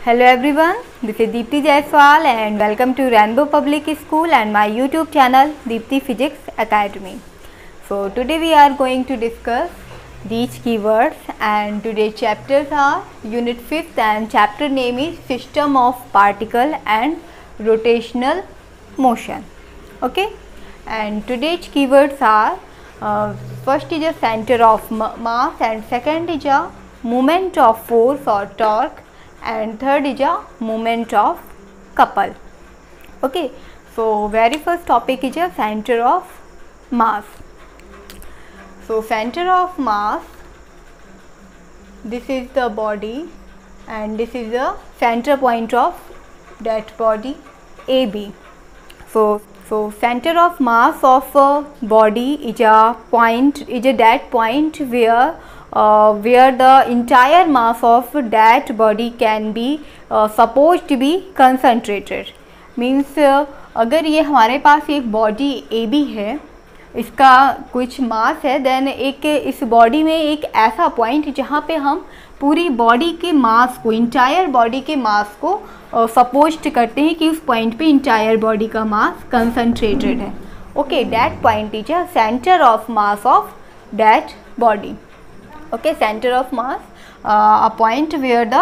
Hello everyone, this is Deepti Jaiswal and welcome to Rainbow Public School and my YouTube channel Deepti Physics Academy. So today we are going to discuss these keywords and today's chapters are Unit 5th and chapter name is System of Particle and Rotational Motion. Okay, and today's keywords are first is a center of mass and second is a moment of force or torque and third is a moment of couple. Okay, so very first topic is a center of mass. So center of mass, this is the body and this is the center point of that body AB. So center of mass of a body is a point, is a that point where the entire mass of that body can be supposed to be concentrated. Means अगर ये हमारे पास एक body AB है, इसका कुछ मास है, then एक इस बॉडी में एक ऐसा पॉइंट जहाँ पे हम पूरी बॉडी के मास को, इंटायर बॉडी के मास को सपोज करते हैं कि उस पॉइंट पे इंटायर बॉडी का मास कंसंट्रेटेड है. Okay, that point is a centre of mass of that body. Okay, center of mass, a point where the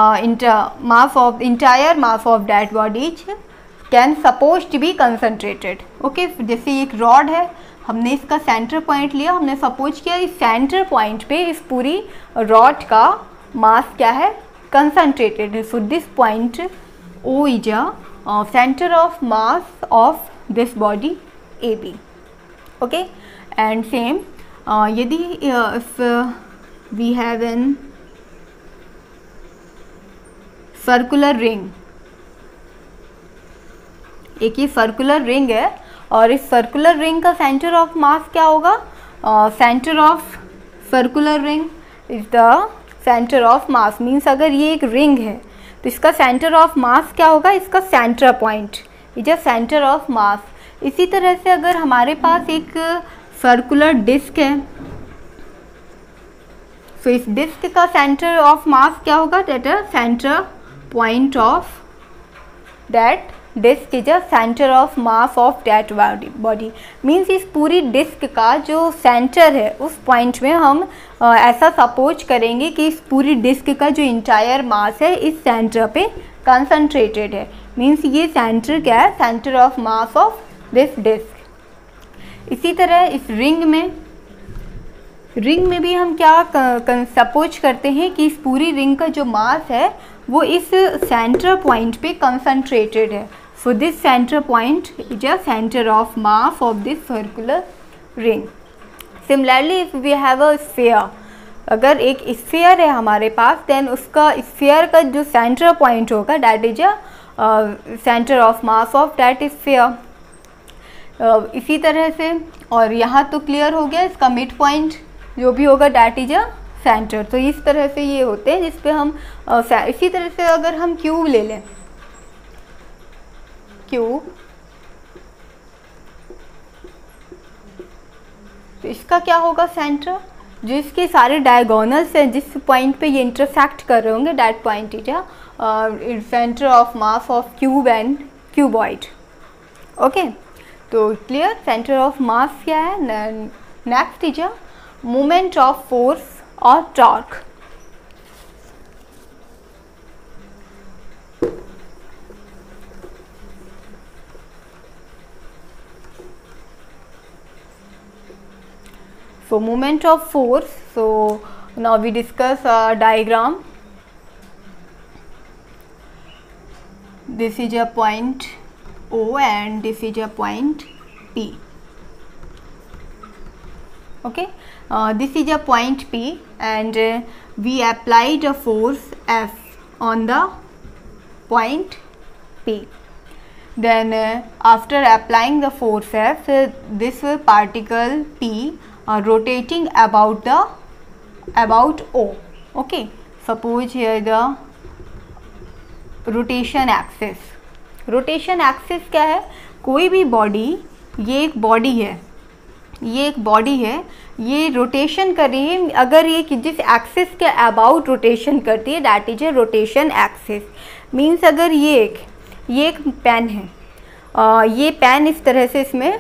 entire mass of that body can supposed to be concentrated. Okay, जैसे एक rod है, हमने इसका centre point लिया, हमने suppose किया इस centre point पे इस पूरी रॉड का मास क्या है, कंसंट्रेटेड है. So this point O is a center of mass of this body AB. Okay, and same यदि if we have an circular ring, एक ये सर्कुलर रिंग है और इस सर्कुलर रिंग का सेंटर ऑफ मास क्या होगा, centre of circular ring is the centre of mass. Means अगर ये एक रिंग है तो इसका सेंटर ऑफ मास क्या होगा, इसका centre point is a centre of mass. इसी तरह से अगर हमारे पास एक सर्कुलर डिस्क है, तो इस डिस्क का सेंटर ऑफ मास क्या होगा, that a centre point of that disc is a centre of mass of that body. Means इस पूरी डिस्क का जो सेंटर है उस पॉइंट में हम ऐसा सपोज करेंगे कि इस पूरी डिस्क का जो इंटायर मास है इस सेंटर पे कंसंट्रेटेड है. मीन्स ये सेंटर क्या है, centre of mass of this disc. इसी तरह इस रिंग में भी हम क्या सपोज करते हैं कि इस पूरी रिंग का जो मास है वो इस सेंटर पॉइंट पे कंसंट्रेटेड है. So this centre point is a centre of mass of this circular ring. Similarly if we have a sphere, अगर एक स्फीयर है हमारे पास, देन उसका स्फीयर का जो सेंटर पॉइंट होगा that is a centre of mass of that sphere. इसी तरह से, और यहाँ तो क्लियर हो गया, इसका मिड पॉइंट जो भी होगा दैट इज अ सेंटर. तो इस तरह से ये होते हैं जिस पे हम इसी तरह से अगर हम क्यूब ले लें, क्यूब, तो इसका क्या होगा सेंटर, जो इसके सारे डायगोनल्स हैं जिस पॉइंट पे ये इंटरसेक्ट कर रहे होंगे that point is a centre of mass of cube and cuboid. Okay, तो क्लियर, सेंटर ऑफ मास क्या है. Next is a moment of force और torque. So moment of force, so now we discuss a diagram. This is a point O and this is a point P. Okay, this is a point P and we applied a force F on the point P. Then after applying the force F, this particle P rotating about O. Okay, suppose here the rotation axis. Rotation axis क्या है, कोई भी body, ये एक body है, ये एक body है, ये रोटेशन कर रही है। अगर ये जिस एक्सिस के अबाउट रोटेशन करती है that is a rotation axis. Means अगर ये एक पेन है, ये पेन इस तरह से इसमें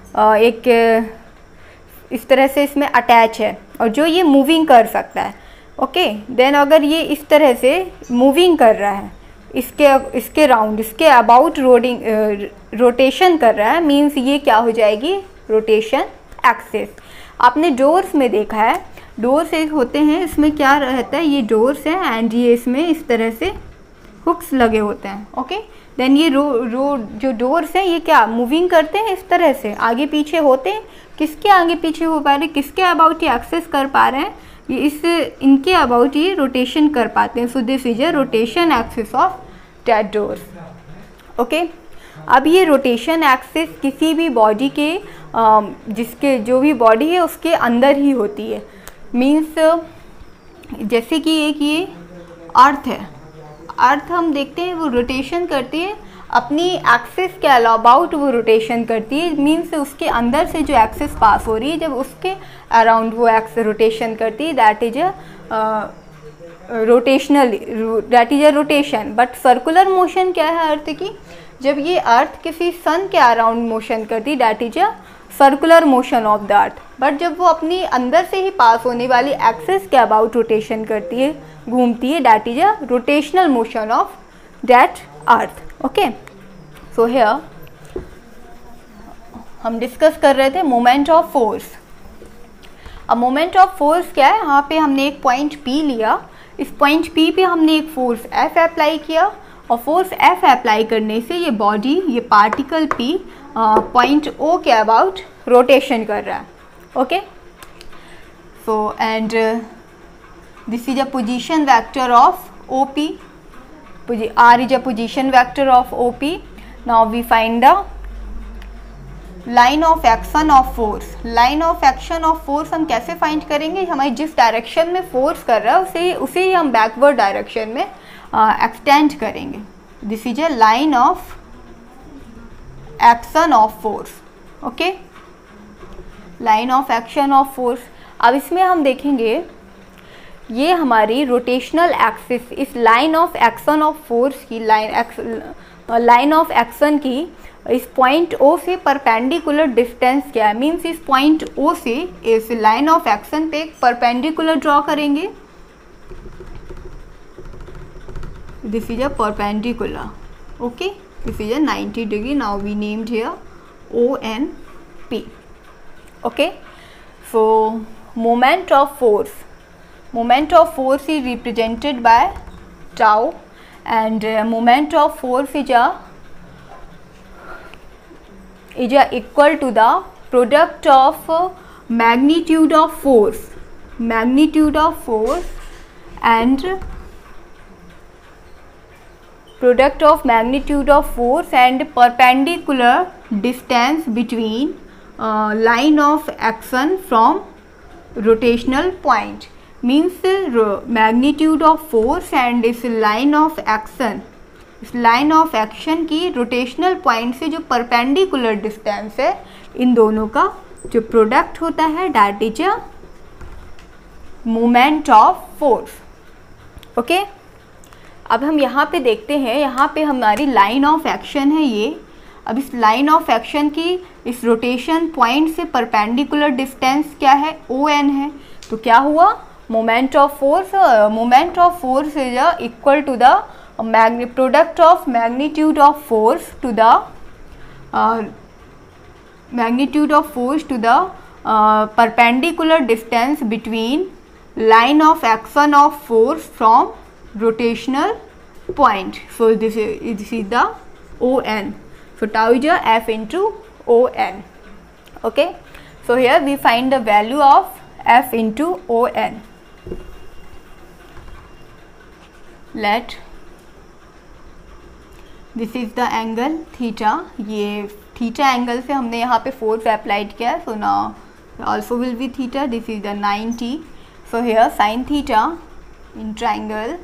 इस तरह से इसमें अटैच है और जो ये मूविंग कर सकता है। ओके, देन अगर ये इस तरह से मूविंग कर रहा है, इसके राउंड, इसके अबाउट रोटेशन कर रहा है, मीन्स ये क्या हो जाएगी, रोटेशन एक्सिस। आपने डोर्स में देखा है, डोर्स एक होते हैं, इसमें क्या रहता है, ये डोर्स है एंड ये इसमें इस तरह से हुक्स लगे होते हैं। ओके, देन ये जो डोर्स हैं ये क्या मूविंग करते हैं, इस तरह से आगे पीछे होते हैं। किसके आगे पीछे हो पा रहे, किसके अबाउट ये एक्सेस कर पा रहे हैं, ये इनके अबाउट ये रोटेशन कर पाते हैं। So this is a rotation axis of that doors. Okay, अब ये रोटेशन एक्सिस किसी भी बॉडी के जिसके जो भी बॉडी है उसके अंदर ही होती है। मीन्स जैसे कि एक ये अर्थ है, अर्थ हम देखते हैं वो रोटेशन करती है अपनी एक्सिस के अबाउट, वो रोटेशन करती है। मीन्स उसके अंदर से जो एक्सिस पास हो रही है, जब उसके अराउंड वो एक्सिस रोटेशन करती है, that is a rotational, that is a rotation. But circular motion क्या है अर्थ की, जब ये अर्थ किसी सन के अराउंड मोशन करती, that is a circular motion of the earth. But जब वो अपनी अंदर से ही पास होने वाली एक्सिस के अबाउट रोटेशन करती है, घूमती है, that is a rotational motion of that earth. Okay, so here हम डिस्कस कर रहे थे मोमेंट ऑफ फोर्स। अब मोमेंट ऑफ फोर्स क्या है, यहाँ पे हमने एक पॉइंट P लिया, इस पॉइंट P पे हमने एक फोर्स F अप्लाई किया और फोर्स F अप्लाई करने से ये बॉडी, ये पार्टिकल P पॉइंट O के अबाउट रोटेशन कर रहा है। Okay, so and this is a position vector of OP, R is a position vector of OP. Now we find the line of action of force. Line of action of force हम कैसे find करेंगे, हमारी जिस direction में force कर रहा है उसे ही हम बैकवर्ड डायरेक्शन में एक्सटेंड करेंगे। This is a line of action of force. Okay, line of action of force. अब इसमें हम देखेंगे ये हमारी रोटेशनल एक्सिस, इस line of action of force की लाइन ऑफ एक्शन की इस पॉइंट O से परपेंडिकुलर डिस्टेंस क्या है। मीन्स इस पॉइंट O से इस लाइन ऑफ एक्शन पे एक परपेंडिकुलर ड्रॉ करेंगे। This is a perpendicular. Okay, this is a 90 degree. Now we named here ONP. Okay, so moment of force, moment of force is represented by tau and moment of force is equal to the product of magnitude of force and product of magnitude of force and perpendicular distance between line of action from rotational point. Means magnitude of force and इस line of action, इस line of action की rotational point से जो perpendicular distance है, इन दोनों का जो product होता है that is a moment of force. Okay, अब हम यहाँ पे देखते हैं, यहाँ पे हमारी लाइन ऑफ एक्शन है ये। अब इस लाइन ऑफ एक्शन की इस रोटेशन पॉइंट से परपेंडिकुलर डिस्टेंस क्या है, ON है। तो क्या हुआ, moment of force is equal to the product of magnitude of force to the perpendicular distance between line of action of force from rotational point. So this is the ON. So tau is F into ON. Okay, so here we find the value of F into ON. Let this is the angle theta, ये theta angle से हमने यहाँ पे force applied किया है। So now also will be theta, this is the 90. So here sine theta in triangle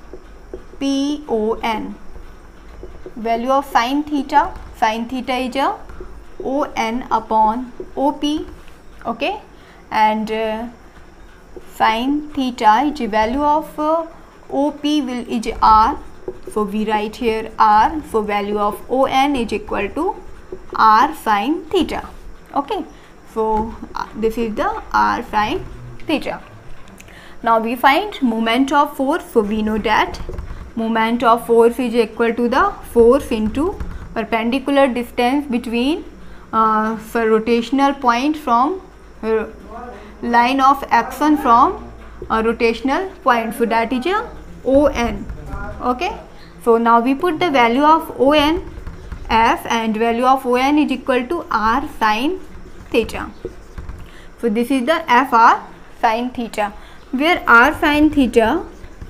PON, value of sine theta is ON upon OP. okay, and sin theta is value of OP is R, so we write here R, so value of ON is equal to R sin theta, okay. So this is the R sin theta. Now we find moment of force, so we know that moment of force is equal to the force into perpendicular distance between for rotational point from line of action from a rotational point, so that is a ON, okay. So now we put the value of ON F, and value of ON is equal to R sin theta. So this is the FR sin theta, where R sin theta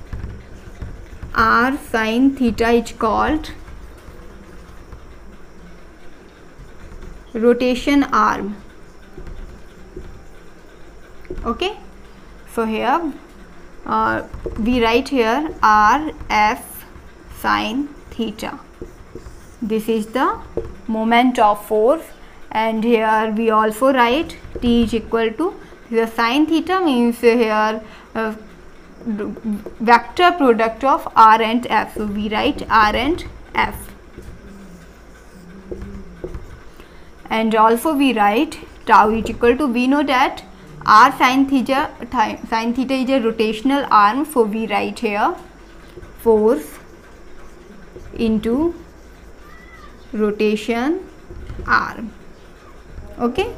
is called rotation arm, okay. So here we write here R F sin theta, this is the moment of force, and here we also write T is equal to the sin theta, means here vector product of R and F, so we write R and F, and also we write tau is equal to, we know that R sin theta is a rotational arm, so we write here force into rotation arm, okay.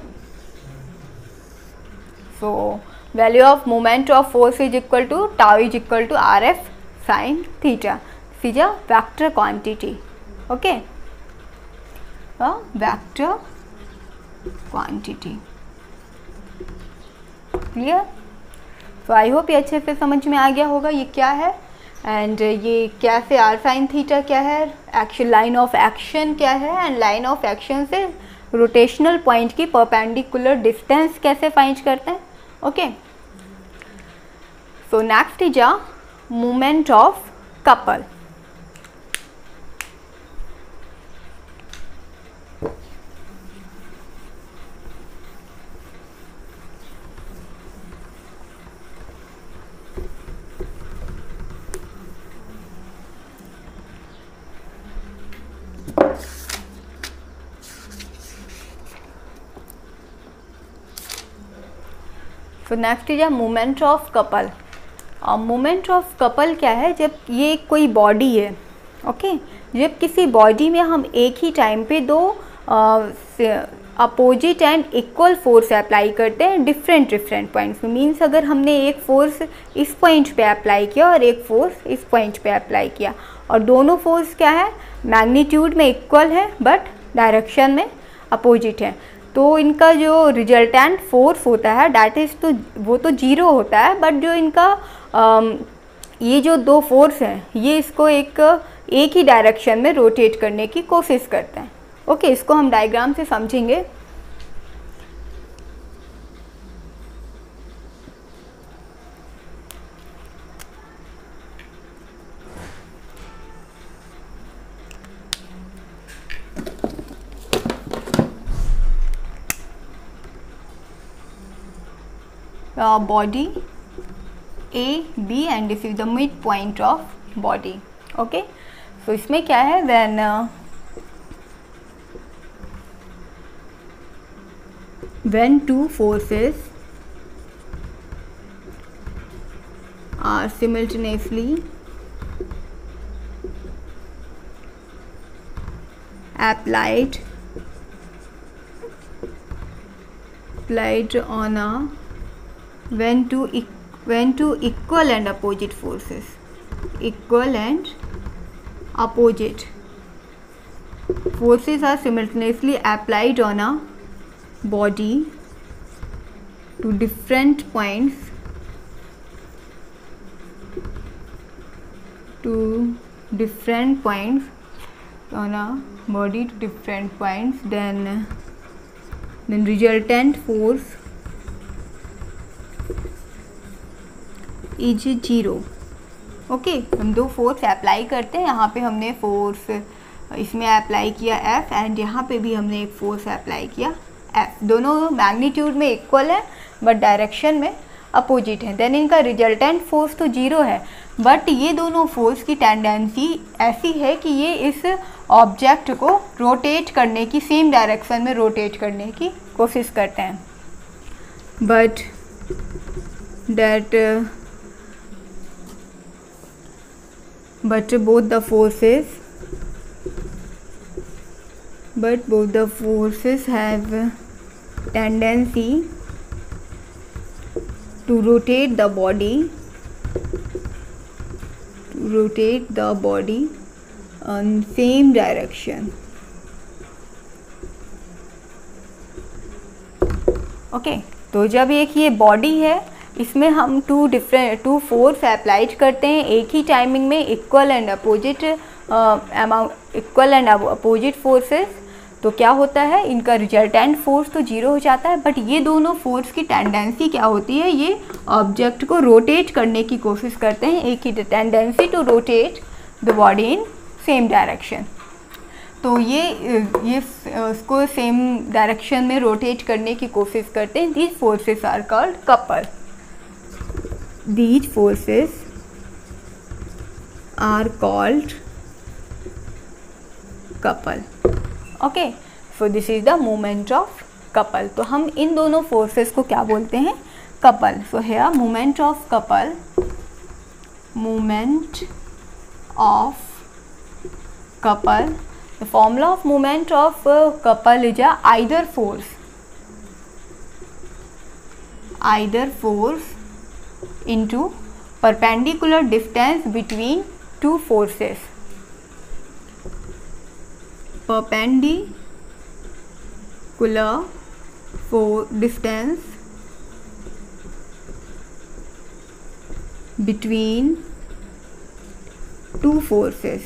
So value of moment of force is equal to tau is equal to RF sin theta. This is a vector quantity, okay, a vector quantity, clear. तो I hope ये अच्छे से समझ में आ गया होगा ये क्या है, एंड ये कैसे आर साइन थीटा क्या है, एक्शन लाइन ऑफ एक्शन क्या है, एंड लाइन ऑफ एक्शन से रोटेशनल पॉइंट की परपेंडिकुलर डिस्टेंस कैसे फाइंड करते हैं, okay. So next is a moment of couple. तो next is a moment of couple. Moment of couple क्या है, जब ये कोई बॉडी है, ओके, जब किसी बॉडी में हम एक ही टाइम पे दो opposite and equal force apply करते हैं डिफरेंट पॉइंट्स में, मीन्स अगर हमने एक फोर्स इस पॉइंट पे अप्लाई किया और एक फोर्स इस पॉइंट पे अप्लाई किया, और दोनों फोर्स क्या है, मैग्नीट्यूड में इक्वल है बट डायरेक्शन में अपोजिट है, तो इनका जो रिजल्टेंट फोर्स होता है डैट इज़ तो वो तो जीरो होता है, बट जो इनका ये जो दो फोर्स हैं ये इसको एक ही डायरेक्शन में रोटेट करने की कोशिश करते हैं, ओके. इसको हम डायग्राम से समझेंगे. Body A, B and this is the midpoint of body, okay. So इसमें क्या है, when two forces are simultaneously applied on a when two equal and opposite forces, are simultaneously applied on a body to different points, on a body to different points, then resultant force is zero, okay. हम दो force apply करते हैं, यहाँ पे हमने force इसमें apply किया F and यहाँ पे भी हमने एक फोर्स अप्लाई किया F, दोनों मैग्नीट्यूड में इक्वल है बट डायरेक्शन में अपोजिट है। देन इनका रिजल्टेंट फोर्स तो 0 है, बट ये दोनों फोर्स की टेंडेंसी ऐसी है कि ये इस ऑब्जेक्ट को रोटेट करने की, सेम डायरेक्शन में रोटेट करने की कोशिश करते हैं। But both the forces have tendency to rotate the body on same direction. Okay, तो जब एक ये बॉडी है, इसमें हम टू फोर्स अप्लाइड करते हैं एक ही टाइमिंग में, इक्वल एंड अपोजिट फोर्सेस, तो क्या होता है, इनका रिजल्टेंट फोर्स तो 0 हो जाता है, बट ये दोनों फोर्स की टेंडेंसी क्या होती है, ये ऑब्जेक्ट को रोटेट करने की कोशिश करते हैं, एक ही tendency to rotate the body in same direction. तो ये उसको सेम डायरेक्शन में रोटेट करने की कोशिश करते हैं। These forces are called couple. These forces are called couple. Okay, so this is the moment of couple. तो हम इन दोनों forces को क्या बोलते हैं, couple. So here moment of couple, the formula of moment of couple is either force into perpendicular distance between two forces. Perpendicular distance between two forces.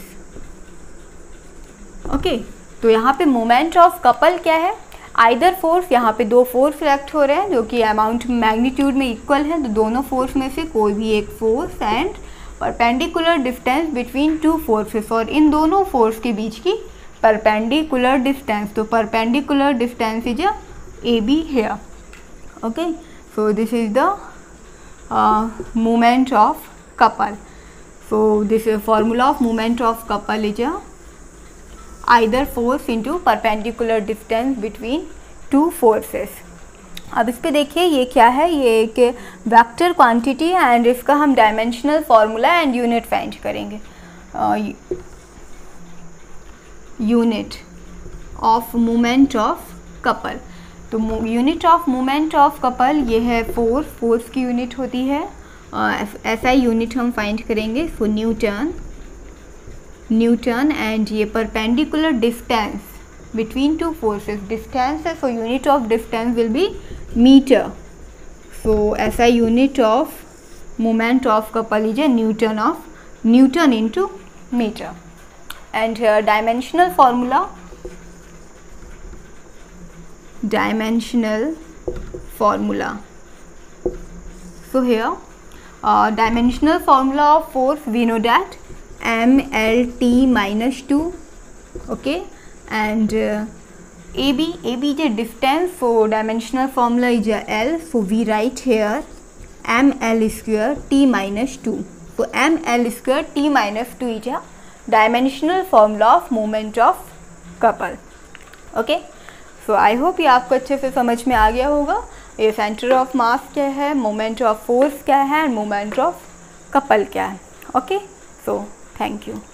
Okay, तो यहाँ पे मोमेंट ऑफ कपल क्या है, either force, यहाँ पे दो force react हो रहे हैं जो कि अमाउंट मैग्नीट्यूड में इक्वल है, तो दोनों फोर्स में से कोई भी एक force and perpendicular distance between two forces, और इन दोनों फोर्स के बीच की परपेंडिकुलर डिस्टेंस, तो perpendicular distance is A B here. Okay, so this is the moment of couple. So this formula of moment of couple is either force into perpendicular distance between two forces. अब इस पे देखिए ये क्या है, ये एक वेक्टर क्वांटिटी एंड इसका हम dimensional formula and unit find करेंगे। Unit of moment of couple, तो unit of moment of couple ये है फोर्स की यूनिट होती है, ऐसा यूनिट हम फाइंड करेंगे। सो न्यूटन एंड ये perpendicular distance between two forces, distance है, so unit of distance will be metre. So ऐसा unit of moment of couple is newton into metre. And dimensional formula, so here dimensional formula of force, we know that mlt minus 2, okay, and AB is a distance, so dimensional formula is L, so we write here ml square t minus 2, so ml square t minus 2 is a dimensional formula of moment of couple. Okay, so I hope ये आपको अच्छे से समझ में आ गया होगा, ये centre of mass क्या है, मोमेंट ऑफ फोर्स क्या है, एंड मोमेंट ऑफ कपल क्या है। Okay, so thank you.